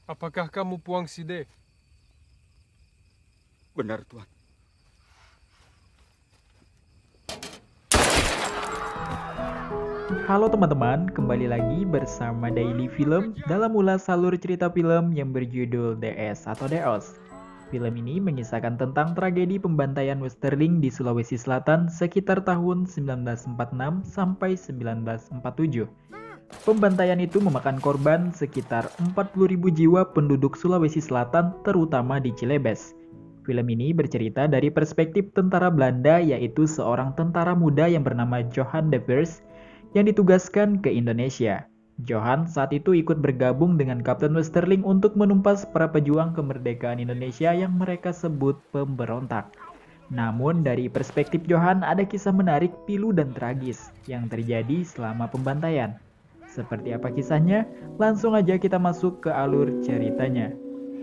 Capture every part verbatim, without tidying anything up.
Apakah kamu Puang Side? Benar, Tuan. Halo teman-teman, kembali lagi bersama Daily Film dalam ulas alur cerita film yang berjudul D S atau Deos. Film ini mengisahkan tentang tragedi pembantaian Westerling di Sulawesi Selatan sekitar tahun seribu sembilan ratus empat puluh enam sampai seribu sembilan ratus empat puluh tujuh. Pembantaian itu memakan korban sekitar empat puluh ribu jiwa penduduk Sulawesi Selatan, terutama di Cilebes. Film ini bercerita dari perspektif tentara Belanda, yaitu seorang tentara muda yang bernama Johan de Vries yang ditugaskan ke Indonesia. Johan saat itu ikut bergabung dengan Kapten Westerling untuk menumpas para pejuang kemerdekaan Indonesia yang mereka sebut pemberontak. Namun dari perspektif Johan ada kisah menarik, pilu dan tragis yang terjadi selama pembantaian. Seperti apa kisahnya? Langsung aja kita masuk ke alur ceritanya.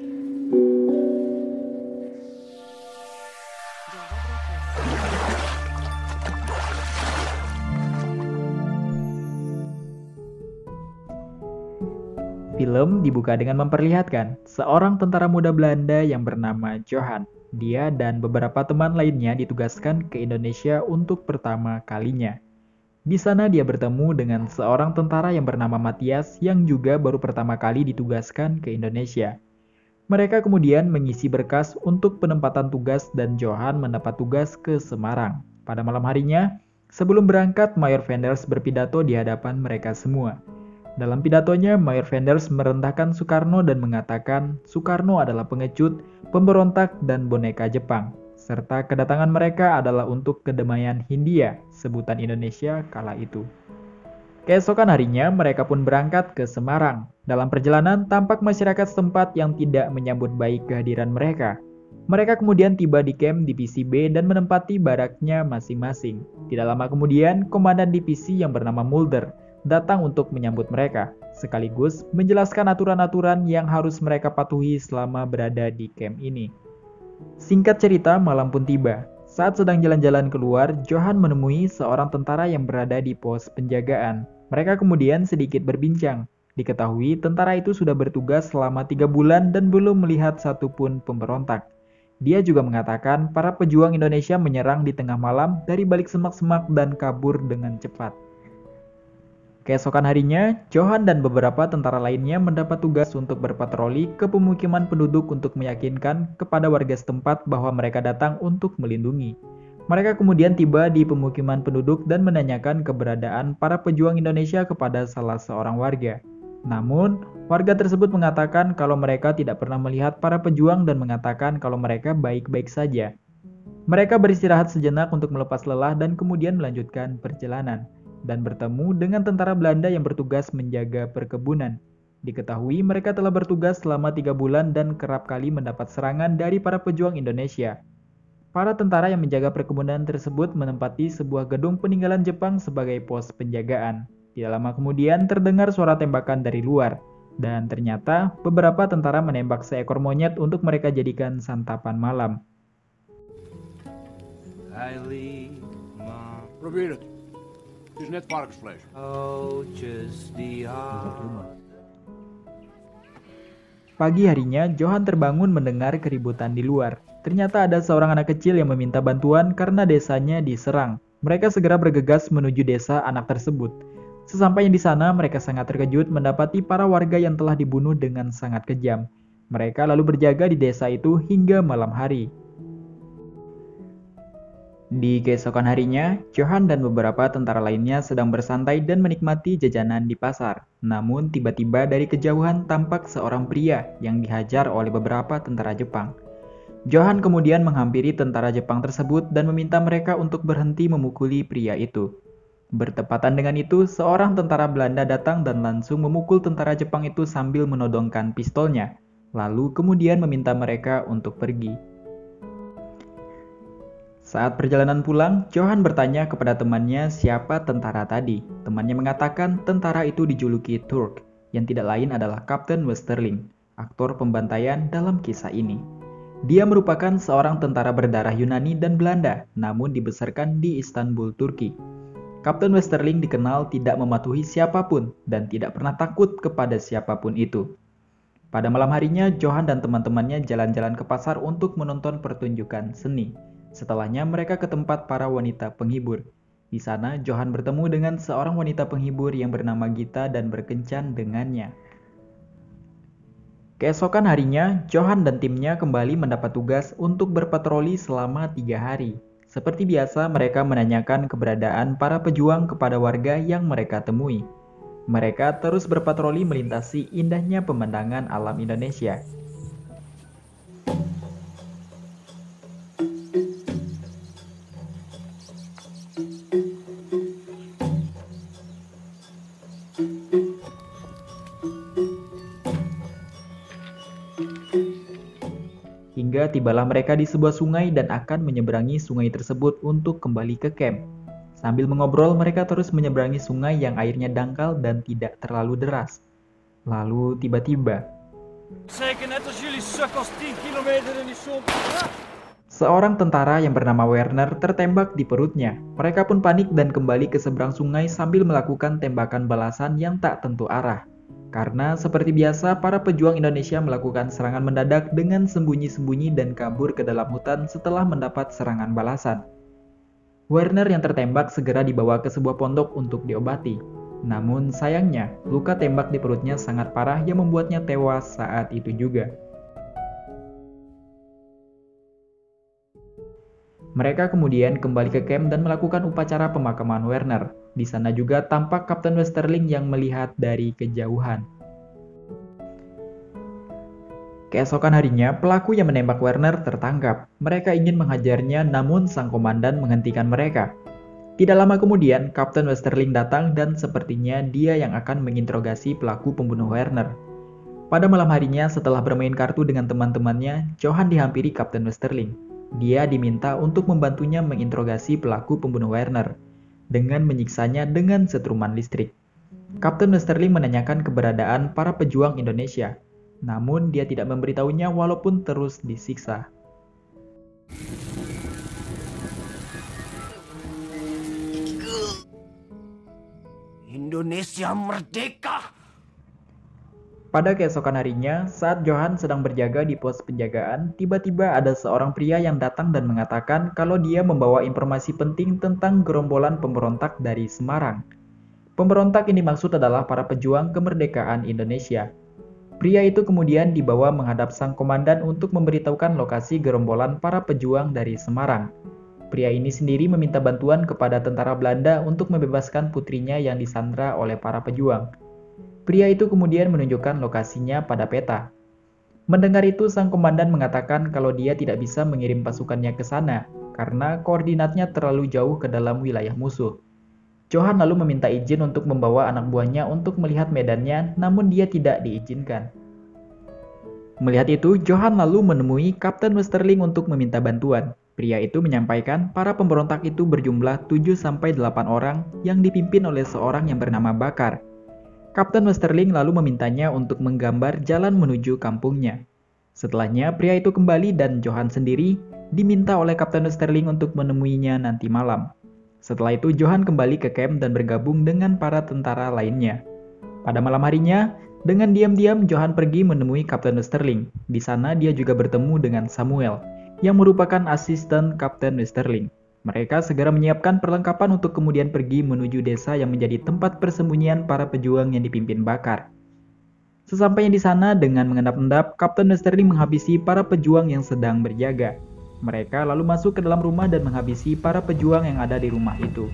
Film dibuka dengan memperlihatkan seorang tentara muda Belanda yang bernama Johan. Dia dan beberapa teman lainnya ditugaskan ke Indonesia untuk pertama kalinya. Di sana dia bertemu dengan seorang tentara yang bernama Matias yang juga baru pertama kali ditugaskan ke Indonesia. Mereka kemudian mengisi berkas untuk penempatan tugas dan Johan mendapat tugas ke Semarang. Pada malam harinya, sebelum berangkat, Mayor Wenders berpidato di hadapan mereka semua. Dalam pidatonya, Mayor Wenders merendahkan Soekarno dan mengatakan Soekarno adalah pengecut, pemberontak, dan boneka Jepang, serta kedatangan mereka adalah untuk kedamaian Hindia, sebutan Indonesia kala itu. Keesokan harinya, mereka pun berangkat ke Semarang. Dalam perjalanan, tampak masyarakat setempat yang tidak menyambut baik kehadiran mereka. Mereka kemudian tiba di camp Divisi B dan menempati baraknya masing-masing. Tidak lama kemudian, Komandan Divisi yang bernama Mulder datang untuk menyambut mereka, sekaligus menjelaskan aturan-aturan yang harus mereka patuhi selama berada di camp ini. Singkat cerita, malam pun tiba. Saat sedang jalan-jalan keluar, Johan menemui seorang tentara yang berada di pos penjagaan. Mereka kemudian sedikit berbincang. Diketahui tentara itu sudah bertugas selama tiga bulan dan belum melihat satupun pemberontak. Dia juga mengatakan para pejuang Indonesia menyerang di tengah malam dari balik semak-semak dan kabur dengan cepat. Keesokan harinya, Johan dan beberapa tentara lainnya mendapat tugas untuk berpatroli ke pemukiman penduduk untuk meyakinkan kepada warga setempat bahwa mereka datang untuk melindungi. Mereka kemudian tiba di pemukiman penduduk dan menanyakan keberadaan para pejuang Indonesia kepada salah seorang warga. Namun, warga tersebut mengatakan kalau mereka tidak pernah melihat para pejuang dan mengatakan kalau mereka baik-baik saja. Mereka beristirahat sejenak untuk melepas lelah dan kemudian melanjutkan perjalanan dan bertemu dengan tentara Belanda yang bertugas menjaga perkebunan. Diketahui mereka telah bertugas selama tiga bulan dan kerap kali mendapat serangan dari para pejuang Indonesia. Para tentara yang menjaga perkebunan tersebut menempati sebuah gedung peninggalan Jepang sebagai pos penjagaan. Tidak lama kemudian terdengar suara tembakan dari luar, dan ternyata beberapa tentara menembak seekor monyet untuk mereka jadikan santapan malam. Probeer het. Het is net varkensvlees. Pagi harinya, Johan terbangun mendengar keributan di luar. Ternyata ada seorang anak kecil yang meminta bantuan karena desanya diserang. Mereka segera bergegas menuju desa anak tersebut. Sesampainya di sana, mereka sangat terkejut mendapati para warga yang telah dibunuh dengan sangat kejam. Mereka lalu berjaga di desa itu hingga malam hari. Di keesokan harinya, Johan dan beberapa tentara lainnya sedang bersantai dan menikmati jajanan di pasar. Namun tiba-tiba dari kejauhan tampak seorang pria yang dihajar oleh beberapa tentara Jepang. Johan kemudian menghampiri tentara Jepang tersebut dan meminta mereka untuk berhenti memukuli pria itu. Bertepatan dengan itu, seorang tentara Belanda datang dan langsung memukul tentara Jepang itu sambil menodongkan pistolnya. Lalu kemudian meminta mereka untuk pergi. Saat perjalanan pulang, Johan bertanya kepada temannya siapa tentara tadi. Temannya mengatakan tentara itu dijuluki Turk, yang tidak lain adalah Kapten Westerling, aktor pembantaian dalam kisah ini. Dia merupakan seorang tentara berdarah Yunani dan Belanda, namun dibesarkan di Istanbul, Turki. Kapten Westerling dikenal tidak mematuhi siapapun dan tidak pernah takut kepada siapapun itu. Pada malam harinya, Johan dan teman-temannya jalan-jalan ke pasar untuk menonton pertunjukan seni. Setelahnya mereka ke tempat para wanita penghibur. Di sana, Johan bertemu dengan seorang wanita penghibur yang bernama Gita dan berkencan dengannya. Keesokan harinya, Johan dan timnya kembali mendapat tugas untuk berpatroli selama tiga hari. Seperti biasa, mereka menanyakan keberadaan para pejuang kepada warga yang mereka temui. Mereka terus berpatroli melintasi indahnya pemandangan alam Indonesia. Hingga tibalah mereka di sebuah sungai dan akan menyeberangi sungai tersebut untuk kembali ke camp. Sambil mengobrol, mereka terus menyeberangi sungai yang airnya dangkal dan tidak terlalu deras. Lalu tiba-tiba, seorang tentara yang bernama Werner tertembak di perutnya. Mereka pun panik dan kembali ke seberang sungai sambil melakukan tembakan balasan yang tak tentu arah. Karena seperti biasa, para pejuang Indonesia melakukan serangan mendadak dengan sembunyi-sembunyi dan kabur ke dalam hutan setelah mendapat serangan balasan. Werner yang tertembak segera dibawa ke sebuah pondok untuk diobati. Namun sayangnya, luka tembak di perutnya sangat parah yang membuatnya tewas saat itu juga. Mereka kemudian kembali ke camp dan melakukan upacara pemakaman Werner. Di sana juga tampak Kapten Westerling yang melihat dari kejauhan. Keesokan harinya, pelaku yang menembak Werner tertangkap. Mereka ingin menghajarnya, namun sang komandan menghentikan mereka. Tidak lama kemudian, Kapten Westerling datang dan sepertinya dia yang akan menginterogasi pelaku pembunuh Werner. Pada malam harinya, setelah bermain kartu dengan teman-temannya, Johan dihampiri Kapten Westerling. Dia diminta untuk membantunya menginterogasi pelaku pembunuh Werner dengan menyiksanya dengan setruman listrik. Kapten Westerling menanyakan keberadaan para pejuang Indonesia. Namun dia tidak memberitahunya walaupun terus disiksa. Indonesia merdeka! Pada keesokan harinya, saat Johan sedang berjaga di pos penjagaan, tiba-tiba ada seorang pria yang datang dan mengatakan kalau dia membawa informasi penting tentang gerombolan pemberontak dari Semarang. Pemberontak yang dimaksud adalah para pejuang kemerdekaan Indonesia. Pria itu kemudian dibawa menghadap sang komandan untuk memberitahukan lokasi gerombolan para pejuang dari Semarang. Pria ini sendiri meminta bantuan kepada tentara Belanda untuk membebaskan putrinya yang disandra oleh para pejuang. Pria itu kemudian menunjukkan lokasinya pada peta. Mendengar itu, sang komandan mengatakan kalau dia tidak bisa mengirim pasukannya ke sana karena koordinatnya terlalu jauh ke dalam wilayah musuh. Johan lalu meminta izin untuk membawa anak buahnya untuk melihat medannya, namun dia tidak diizinkan. Melihat itu, Johan lalu menemui Kapten Westerling untuk meminta bantuan. Pria itu menyampaikan para pemberontak itu berjumlah tujuh sampai delapan orang yang dipimpin oleh seorang yang bernama Bakar. Kapten Westerling lalu memintanya untuk menggambar jalan menuju kampungnya. Setelahnya, pria itu kembali dan Johan sendiri diminta oleh Kapten Westerling untuk menemuinya nanti malam. Setelah itu, Johan kembali ke camp dan bergabung dengan para tentara lainnya. Pada malam harinya, dengan diam-diam Johan pergi menemui Kapten Westerling. Di sana dia juga bertemu dengan Samuel, yang merupakan asisten Kapten Westerling. Mereka segera menyiapkan perlengkapan untuk kemudian pergi menuju desa yang menjadi tempat persembunyian para pejuang yang dipimpin Bakar. Sesampainya di sana, dengan mengendap-endap, Kapten Westerling menghabisi para pejuang yang sedang berjaga. Mereka lalu masuk ke dalam rumah dan menghabisi para pejuang yang ada di rumah itu.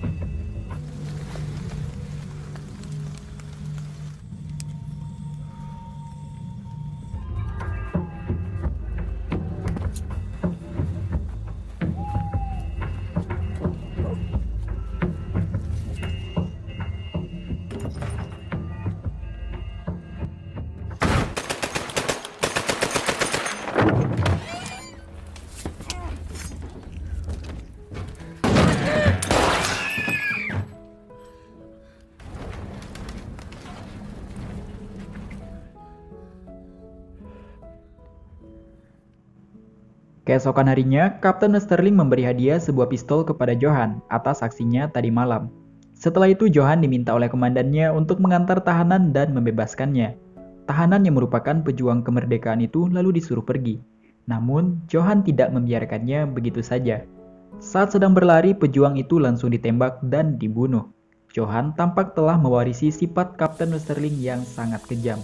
Keesokan harinya, Kapten Westerling memberi hadiah sebuah pistol kepada Johan atas aksinya tadi malam. Setelah itu, Johan diminta oleh komandannya untuk mengantar tahanan dan membebaskannya. Tahanan yang merupakan pejuang kemerdekaan itu lalu disuruh pergi. Namun, Johan tidak membiarkannya begitu saja. Saat sedang berlari, pejuang itu langsung ditembak dan dibunuh. Johan tampak telah mewarisi sifat Kapten Westerling yang sangat kejam.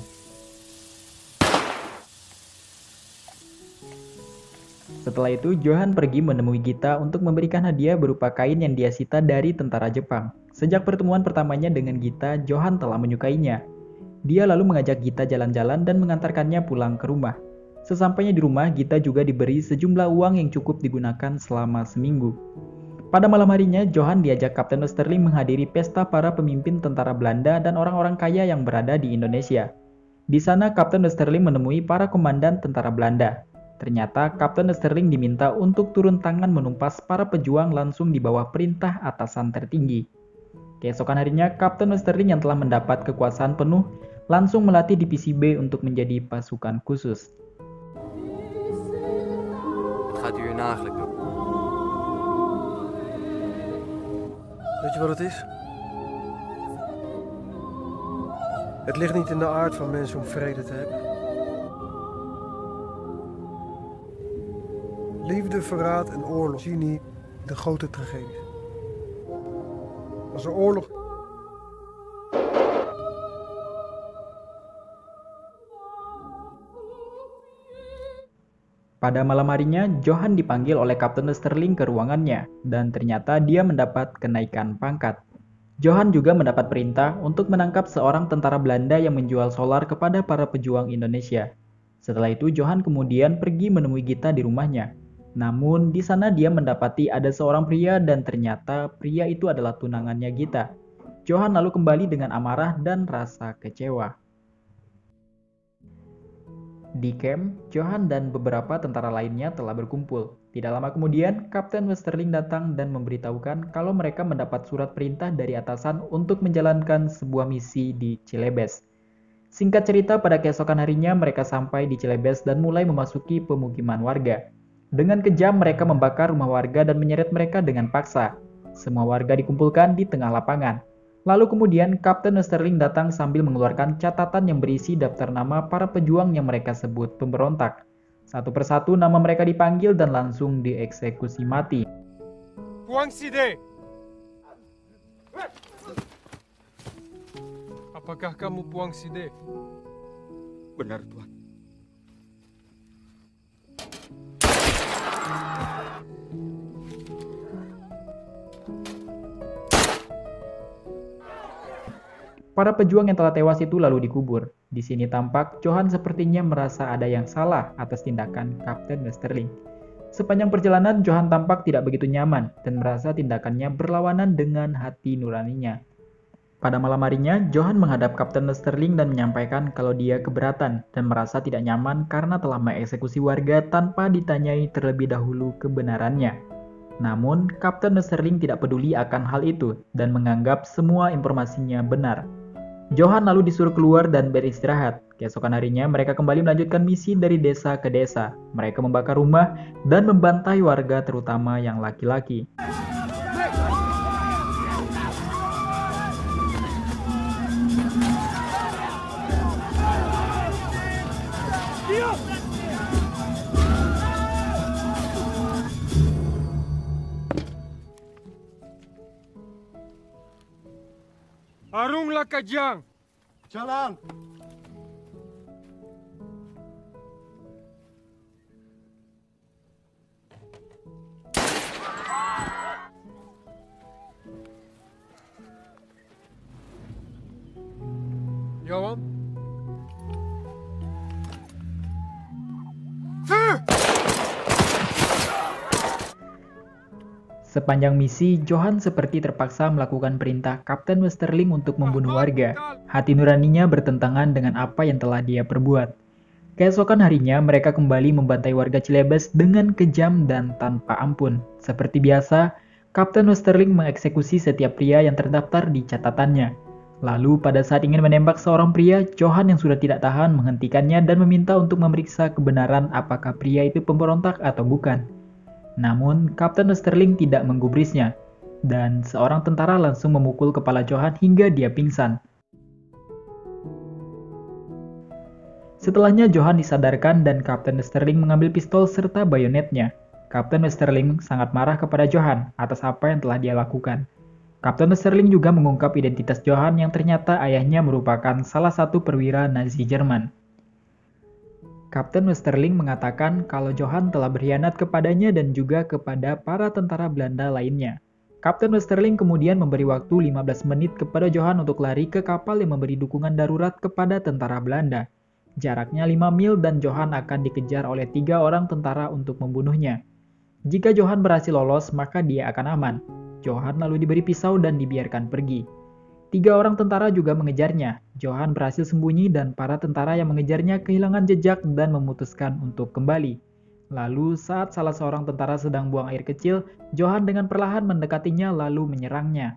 Setelah itu, Johan pergi menemui Gita untuk memberikan hadiah berupa kain yang dia sita dari tentara Jepang. Sejak pertemuan pertamanya dengan Gita, Johan telah menyukainya. Dia lalu mengajak Gita jalan-jalan dan mengantarkannya pulang ke rumah. Sesampainya di rumah, Gita juga diberi sejumlah uang yang cukup digunakan selama seminggu. Pada malam harinya, Johan diajak Kapten Westerling menghadiri pesta para pemimpin tentara Belanda dan orang-orang kaya yang berada di Indonesia. Di sana, Kapten Westerling menemui para komandan tentara Belanda. Ternyata, Kapten Westerling diminta untuk turun tangan menumpas para pejuang langsung di bawah perintah atasan tertinggi. Keesokan harinya, Kapten Westerling yang telah mendapat kekuasaan penuh langsung melatih divisi B untuk menjadi pasukan khusus. Wat gaat u hier nou eigenlijk doen? Weet je wat het is? Het ligt niet in de aard van mensen om vrede te hebben. Liefde, verraad en oorlog zie je niet de grote tragedies. Als er oorlog... Pada malam harinya, Johan dipanggil oleh Kapten Westerling ke ruangannya, dan ternyata dia mendapat kenaikan pangkat. Johan juga mendapat perintah untuk menangkap seorang tentara Belanda yang menjual solar kepada para pejuang Indonesia. Setelah itu, Johan kemudian pergi menemui Gita di rumahnya. Namun, di sana dia mendapati ada seorang pria dan ternyata pria itu adalah tunangannya Gita. Johan lalu kembali dengan amarah dan rasa kecewa. Di camp, Johan dan beberapa tentara lainnya telah berkumpul. Tidak lama kemudian, Kapten Westerling datang dan memberitahukan kalau mereka mendapat surat perintah dari atasan untuk menjalankan sebuah misi di Cilebes. Singkat cerita, pada keesokan harinya mereka sampai di Cilebes dan mulai memasuki pemukiman warga. Dengan kejam, mereka membakar rumah warga dan menyeret mereka dengan paksa. Semua warga dikumpulkan di tengah lapangan. Lalu kemudian Kapten Westerling datang sambil mengeluarkan catatan yang berisi daftar nama para pejuang yang mereka sebut pemberontak. Satu persatu nama mereka dipanggil dan langsung dieksekusi mati. Puang Side! Apakah kamu Puang Side? Benar, Tuan. Para pejuang yang telah tewas itu lalu dikubur. Di sini tampak Johan sepertinya merasa ada yang salah atas tindakan Kapten Westerling. Sepanjang perjalanan, Johan tampak tidak begitu nyaman dan merasa tindakannya berlawanan dengan hati nuraninya. Pada malam harinya, Johan menghadap Kapten Westerling dan menyampaikan kalau dia keberatan dan merasa tidak nyaman karena telah mengeksekusi warga tanpa ditanyai terlebih dahulu kebenarannya. Namun, Kapten Westerling tidak peduli akan hal itu dan menganggap semua informasinya benar. Johan lalu disuruh keluar dan beristirahat. Keesokan harinya, mereka kembali melanjutkan misi dari desa ke desa. Mereka membakar rumah dan membantai warga terutama yang laki-laki. Arunglah Kajang! Jalan! Johan? Sepanjang misi, Johan seperti terpaksa melakukan perintah Kapten Westerling untuk membunuh warga. Hati nuraninya bertentangan dengan apa yang telah dia perbuat. Keesokan harinya, mereka kembali membantai warga Cilebes dengan kejam dan tanpa ampun. Seperti biasa, Kapten Westerling mengeksekusi setiap pria yang terdaftar di catatannya. Lalu, pada saat ingin menembak seorang pria, Johan yang sudah tidak tahan menghentikannya dan meminta untuk memeriksa kebenaran apakah pria itu pemberontak atau bukan. Namun, Kapten Westerling tidak menggubrisnya, dan seorang tentara langsung memukul kepala Johan hingga dia pingsan. Setelahnya Johan disadarkan dan Kapten Westerling mengambil pistol serta bayonetnya. Kapten Westerling sangat marah kepada Johan atas apa yang telah dia lakukan. Kapten Westerling juga mengungkap identitas Johan yang ternyata ayahnya merupakan salah satu perwira Nazi Jerman. Kapten Westerling mengatakan kalau Johan telah berkhianat kepadanya dan juga kepada para tentara Belanda lainnya. Kapten Westerling kemudian memberi waktu lima belas menit kepada Johan untuk lari ke kapal yang memberi dukungan darurat kepada tentara Belanda. Jaraknya lima mil dan Johan akan dikejar oleh tiga orang tentara untuk membunuhnya. Jika Johan berhasil lolos, maka dia akan aman. Johan lalu diberi pisau dan dibiarkan pergi. Tiga orang tentara juga mengejarnya. Johan berhasil sembunyi dan para tentara yang mengejarnya kehilangan jejak dan memutuskan untuk kembali. Lalu saat salah seorang tentara sedang buang air kecil, Johan dengan perlahan mendekatinya lalu menyerangnya.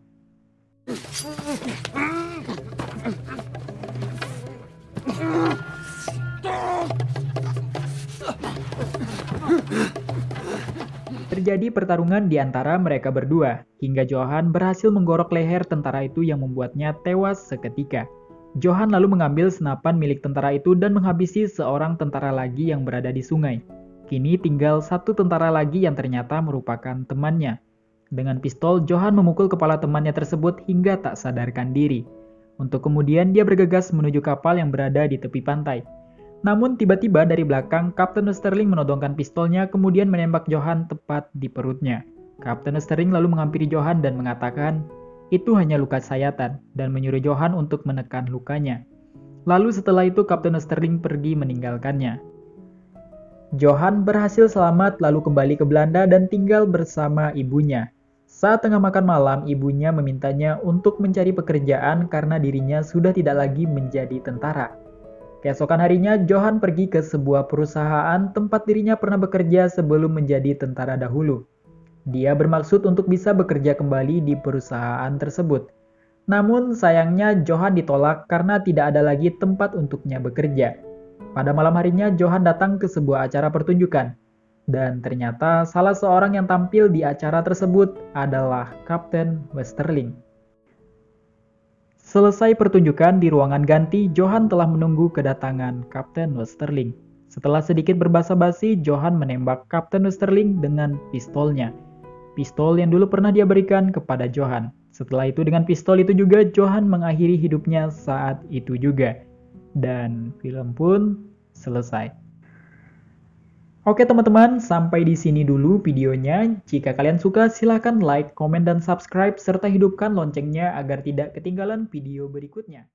Terjadi pertarungan di antara mereka berdua, hingga Johan berhasil menggorok leher tentara itu yang membuatnya tewas seketika. Johan lalu mengambil senapan milik tentara itu dan menghabisi seorang tentara lagi yang berada di sungai. Kini tinggal satu tentara lagi yang ternyata merupakan temannya. Dengan pistol, Johan memukul kepala temannya tersebut hingga tak sadarkan diri. Untuk kemudian dia bergegas menuju kapal yang berada di tepi pantai. Namun tiba-tiba dari belakang, Kapten Westerling menodongkan pistolnya kemudian menembak Johan tepat di perutnya. Kapten Westerling lalu menghampiri Johan dan mengatakan, itu hanya luka sayatan, dan menyuruh Johan untuk menekan lukanya. Lalu setelah itu Kapten Westerling pergi meninggalkannya. Johan berhasil selamat lalu kembali ke Belanda dan tinggal bersama ibunya. Saat tengah makan malam, ibunya memintanya untuk mencari pekerjaan karena dirinya sudah tidak lagi menjadi tentara. Keesokan harinya, Johan pergi ke sebuah perusahaan tempat dirinya pernah bekerja sebelum menjadi tentara dahulu. Dia bermaksud untuk bisa bekerja kembali di perusahaan tersebut. Namun sayangnya Johan ditolak karena tidak ada lagi tempat untuknya bekerja. Pada malam harinya, Johan datang ke sebuah acara pertunjukan. Dan ternyata salah seorang yang tampil di acara tersebut adalah Kapten Westerling. Selesai pertunjukan di ruangan ganti, Johan telah menunggu kedatangan Kapten Westerling. Setelah sedikit berbasa-basi, Johan menembak Kapten Westerling dengan pistolnya. Pistol yang dulu pernah dia berikan kepada Johan. Setelah itu dengan pistol itu juga Johan mengakhiri hidupnya saat itu juga. Dan film pun selesai. Oke teman-teman, sampai di sini dulu videonya. Jika kalian suka, silahkan like, komen, dan subscribe, serta hidupkan loncengnya agar tidak ketinggalan video berikutnya.